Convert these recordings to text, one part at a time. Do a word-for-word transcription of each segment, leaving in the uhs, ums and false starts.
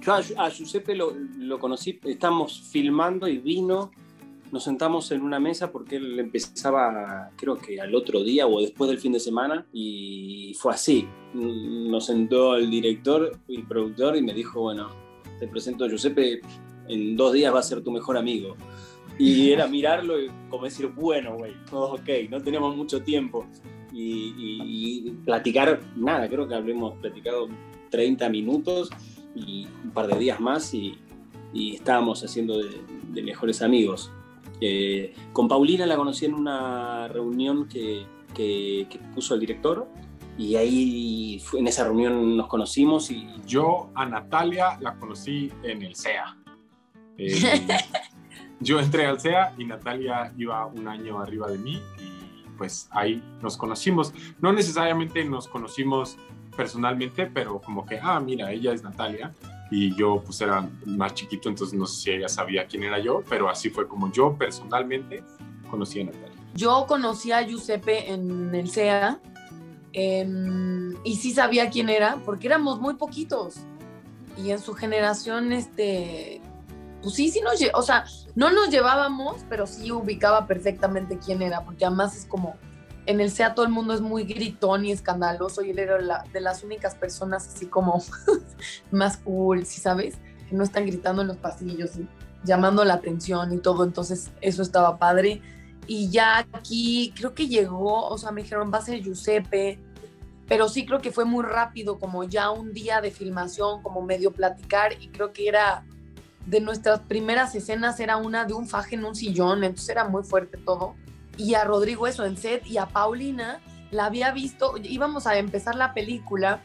Yo a, a Giuseppe lo, lo conocí, estábamos filmando y vino, nos sentamos en una mesa porque él empezaba, creo que al otro día o después del fin de semana, y fue así. Nos sentó el director y el productor y me dijo, bueno, te presento a Giuseppe, en dos días va a ser tu mejor amigo. Y era mirarlo y como decir, bueno, güey, ok, no tenemos mucho tiempo. Y, y, y platicar, nada, creo que habremos platicado treinta minutos y un par de días más y, y estábamos haciendo de, de mejores amigos. Eh, con Paulina la conocí en una reunión que, que, que puso el director y ahí fue, en esa reunión nos conocimos. Y yo a Natalia la conocí en el C E A. Eh, yo entré al C E A y Natalia iba un año arriba de mí y pues ahí nos conocimos. No necesariamente nos conocimos personalmente, pero como que, ah, mira, ella es Natalia. Y yo pues era más chiquito, entonces no sé si ella sabía quién era yo, pero así fue como yo personalmente conocí a Natalia. Yo conocí a Giuseppe en el C E A eh, y sí sabía quién era porque éramos muy poquitos y en su generación, este, pues sí, sí nos, o sea, no nos llevábamos, pero sí ubicaba perfectamente quién era, porque además es como, en el C E A todo el mundo es muy gritón y escandaloso y él era la, de las únicas personas así como más cool, ¿sí sabes? Que no están gritando en los pasillos y llamando la atención y todo, entonces eso estaba padre. Y ya aquí creo que llegó, o sea, me dijeron, va a ser Giuseppe, pero sí creo que fue muy rápido, como ya un día de filmación, como medio platicar, y creo que era, de nuestras primeras escenas era una de un faje en un sillón, entonces era muy fuerte todo. Y a Rodrigo eso en set, y a Paulina la había visto, íbamos a empezar la película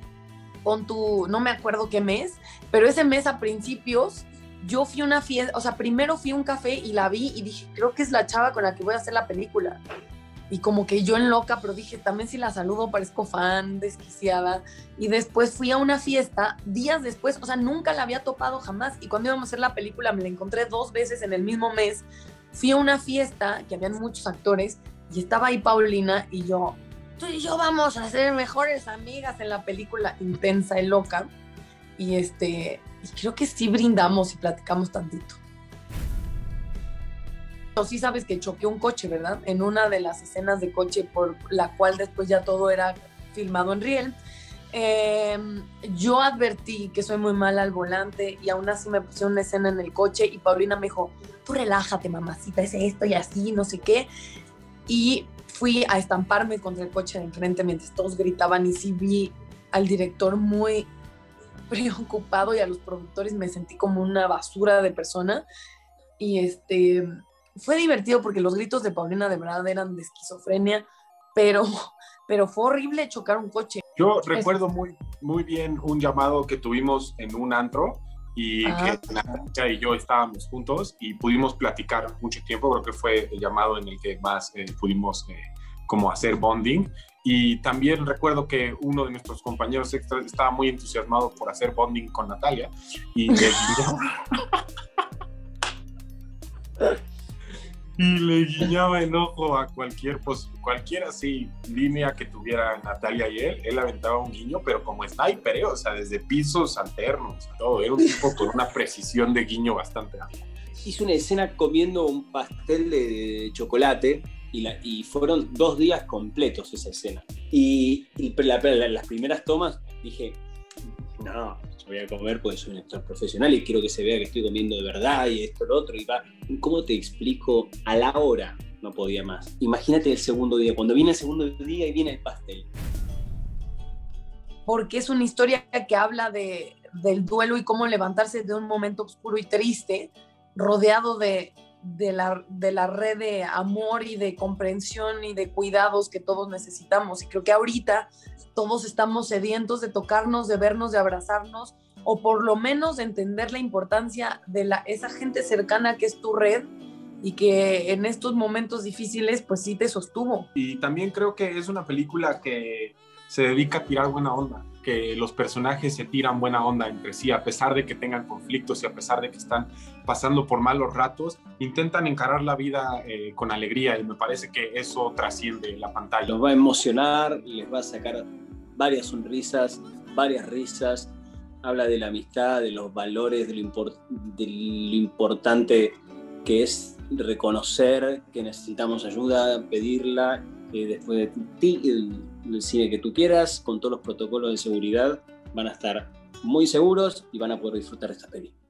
con tu, no me acuerdo qué mes, pero ese mes a principios yo fui a una fiesta, o sea, primero fui a un café y la vi y dije, creo que es la chava con la que voy a hacer la película. Y como que yo en loca, pero dije, también si la saludo parezco fan, desquiciada. Y después fui a una fiesta, días después, o sea, nunca la había topado jamás. Y cuando íbamos a hacer la película me la encontré dos veces en el mismo mes. Fui a una fiesta que habían muchos actores y estaba ahí Paulina y yo, tú y yo vamos a ser mejores amigas en la película, intensa y loca. Y este, y creo que sí brindamos y platicamos tantito. Pero sí sabes que choqué un coche, ¿verdad? En una de las escenas de coche por la cual después ya todo era filmado en riel. Eh, yo advertí que soy muy mala al volante y aún así me puse una escena en el coche y Paulina me dijo, tú relájate, mamacita, es esto y así, no sé qué. Y fui a estamparme contra el coche de enfrente mientras todos gritaban y sí vi al director muy preocupado y a los productores me sentí como una basura de persona. Y este, fue divertido porque los gritos de Paulina de verdad eran de esquizofrenia, pero, pero fue horrible chocar un coche. Yo recuerdo muy, muy bien un llamado que tuvimos en un antro y ah. que Natalia y yo estábamos juntos y pudimos platicar mucho tiempo. Creo que fue el llamado en el que más eh, pudimos eh, como hacer bonding. Y también recuerdo que uno de nuestros compañeros extras estaba muy entusiasmado por hacer bonding con Natalia y le y le guiñaba el ojo a cualquier, pues, cualquier así línea que tuviera Natalia y él, él aventaba un guiño, pero como sniper, ¿eh? O sea, desde pisos alternos y todo, era un tipo con una precisión de guiño bastante alta. Hizo una escena comiendo un pastel de chocolate y, la, y fueron dos días completos esa escena. Y, y la, la, las primeras tomas dije, no, voy a comer porque soy un actor profesional y quiero que se vea que estoy comiendo de verdad y esto, lo otro, y va, ¿cómo te explico? A la hora no podía más. Imagínate el segundo día, cuando viene el segundo día y viene el pastel. Porque es una historia que habla de, del duelo y cómo levantarse de un momento oscuro y triste, rodeado de, de, la, de la red de amor y de comprensión y de cuidados que todos necesitamos. Y creo que ahorita todos estamos sedientos de tocarnos, de vernos, de abrazarnos, o por lo menos de entender la importancia de la, esa gente cercana que es tu red y que en estos momentos difíciles pues sí te sostuvo. Y también creo que es una película que se dedica a tirar buena onda, que los personajes se tiran buena onda entre sí, a pesar de que tengan conflictos y a pesar de que están pasando por malos ratos, intentan encarar la vida eh, con alegría y me parece que eso trasciende la pantalla. Los va a emocionar, les va a sacar varias sonrisas, varias risas, habla de la amistad, de los valores, de lo, import de lo importante que es reconocer que necesitamos ayuda, pedirla, eh, después de ti, el, el cine que tú quieras, con todos los protocolos de seguridad, van a estar muy seguros y van a poder disfrutar esta peli.